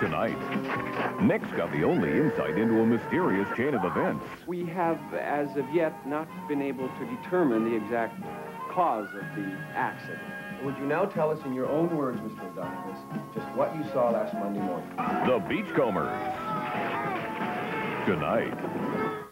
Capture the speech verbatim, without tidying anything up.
Tonight, Nick's got the only insight into a mysterious chain of events. We have, as of yet, not been able to determine the exact cause of the accident. Would you now tell us in your own words, Mister Doughnut, just what you saw last Monday morning? The Beachcombers. Tonight.